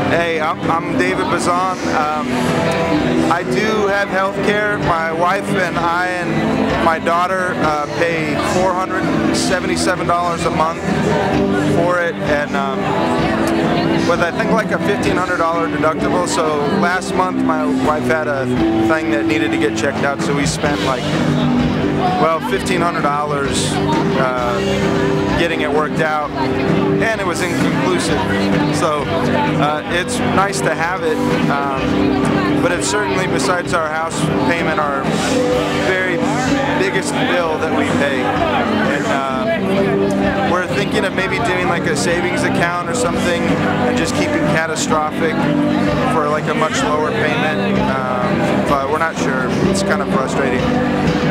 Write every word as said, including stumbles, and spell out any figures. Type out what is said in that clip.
Hey, I'm, I'm David Bazan. Um, I do have health care. My wife and I and my daughter uh, pay four hundred seventy-seven dollars a month for it, and um, with I think like a fifteen hundred dollar deductible. So last month my wife had a thing that needed to get checked out, so we spent like, well, fifteen hundred dollars uh, getting it worked out, and it was inconclusive. So uh, it's nice to have it, um, but it's certainly, besides our house payment, our very biggest bill that we pay. And uh, we're thinking of maybe doing like a savings account or something and just keeping catastrophic for like a much lower payment, um, but we're not sure. It's kind of frustrating.